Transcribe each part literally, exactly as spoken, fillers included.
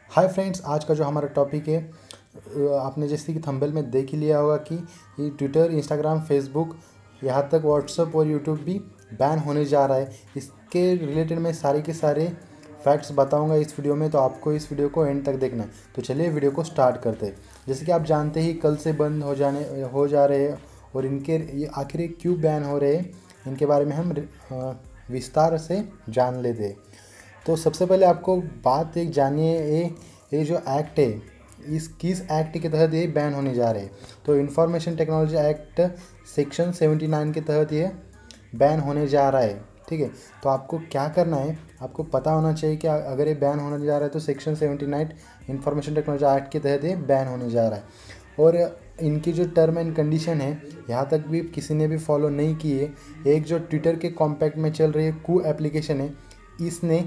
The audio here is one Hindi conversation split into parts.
हाय फ्रेंड्स, आज का जो हमारा टॉपिक है, आपने जैसे कि थंबनेल में देख ही लिया होगा कि ये ट्विटर, इंस्टाग्राम, फेसबुक, यहाँ तक व्हाट्सएप और यूट्यूब भी बैन होने जा रहा है। इसके रिलेटेड मैं सारे के सारे फैक्ट्स बताऊंगा इस वीडियो में, तो आपको इस वीडियो को एंड तक देखना है। तो चलिए वीडियो को स्टार्ट करते हैं। जैसे कि आप जानते ही कल से बंद हो जाने हो जा रहे हैं और इनके ये आखिर क्यों बैन हो रहे हैं, इनके बारे में हम विस्तार से जान लेते हैं। तो सबसे पहले आपको बात एक जानिए, ये ये जो एक्ट है, इस किस एक्ट के तहत ये बैन होने जा रहे हैं। तो इंफॉर्मेशन टेक्नोलॉजी एक्ट सेक्शन उन्यासी के तहत ये बैन होने जा रहा है। ठीक है, तो आपको क्या करना है, आपको पता होना चाहिए कि अगर ये बैन होने जा रहा है तो सेक्शन उन्यासी इंफॉर्मेशन टेक्नोलॉजी एक्ट के तहत ये बैन होने जा रहा है। और इनकी जो टर्म एंड कंडीशन है, यहाँ तक भी किसी ने भी फॉलो नहीं की है। एक जो ट्विटर के कॉम्पैक्ट में चल रही है कू एप्लीकेशन है, इसने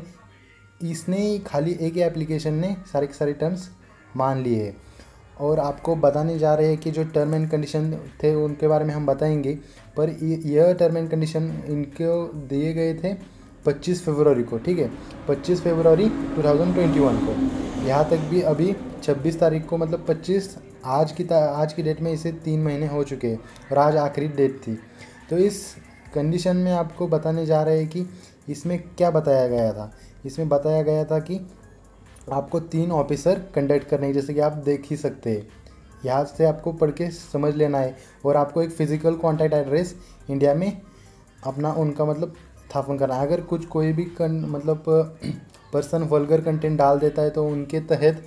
इसने खाली एक ही एप्लीकेशन ने सारे के सारे टर्म्स मान लिए हैं। और आपको बताने जा रहे हैं कि जो टर्म एंड कंडीशन थे उनके बारे में हम बताएंगे, पर यह टर्म एंड कंडीशन इनको दिए गए थे पच्चीस फरवरी को। ठीक है, पच्चीस फरवरी दो हज़ार इक्कीस को। यहाँ तक भी अभी छब्बीस तारीख को, मतलब पच्चीस आज की आज की डेट में इसे तीन महीने हो चुके हैं और आज आखिरी डेट थी। तो इस कंडीशन में आपको बताने जा रहे हैं कि इसमें क्या बताया गया था। इसमें बताया गया था कि आपको तीन ऑफिसर कंडक्ट करने हैं, जैसे कि आप देख ही सकते हैं। यहाँ से आपको पढ़ के समझ लेना है। और आपको एक फ़िज़िकल कॉन्टैक्ट एड्रेस इंडिया में अपना उनका मतलब स्थापन करना है। अगर कुछ कोई भी कन मतलब पर्सन वल्गर कंटेंट डाल देता है तो उनके तहत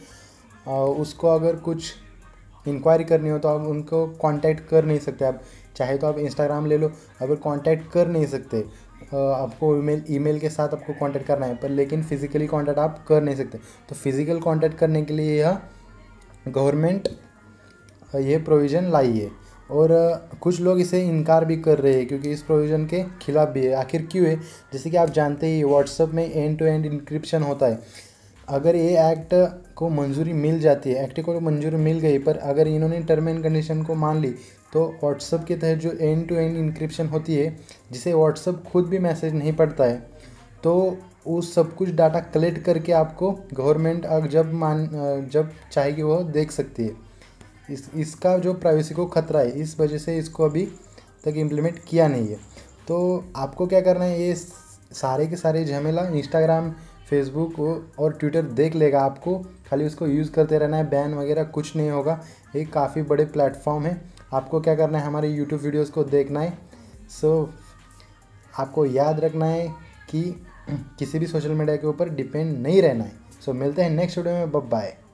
उसको अगर कुछ इंक्वायरी करनी हो तो आप उनको कांटेक्ट कर नहीं सकते। आप चाहे तो आप इंस्टाग्राम ले लो, अगर कांटेक्ट कर नहीं सकते, आपको ईमेल ईमेल के साथ आपको कांटेक्ट करना है, पर लेकिन फिज़िकली कांटेक्ट आप कर नहीं सकते। तो फिज़िकल कांटेक्ट करने के लिए यह गवर्नमेंट ये प्रोविज़न लाई है। और कुछ लोग इसे इनकार भी कर रहे हैं क्योंकि इस प्रोविज़न के खिलाफ भी है। आखिर क्यों है? जैसे कि आप जानते ही व्हाट्सएप में एंड टू एंड इंक्रिप्शन होता है। अगर ये एक्ट को मंजूरी मिल जाती है, एक्ट को मंजूरी मिल गई, पर अगर इन्होंने टर्म एंड कंडीशन को मान ली तो व्हाट्सएप के तहत जो एंड टू एंड इंक्रिप्शन होती है, जिसे व्हाट्सएप खुद भी मैसेज नहीं पढ़ता है, तो उस सब कुछ डाटा कलेक्ट करके आपको गवर्नमेंट जब मान जब चाहेगी वो देख सकती है। इस इसका जो प्राइवेसी को खतरा है, इस वजह से इसको अभी तक इम्प्लीमेंट किया नहीं है। तो आपको क्या करना है, ये सारे के सारे झमेला इंस्टाग्राम, फेसबुक और ट्विटर देख लेगा। आपको खाली उसको यूज़ करते रहना है, बैन वगैरह कुछ नहीं होगा। ये काफ़ी बड़े प्लेटफॉर्म है। आपको क्या करना है, हमारे यूट्यूब वीडियोस को देखना है। सो आपको याद रखना है कि किसी भी सोशल मीडिया के ऊपर डिपेंड नहीं रहना है। सो मिलते हैं नेक्स्ट वीडियो में। Bye bye.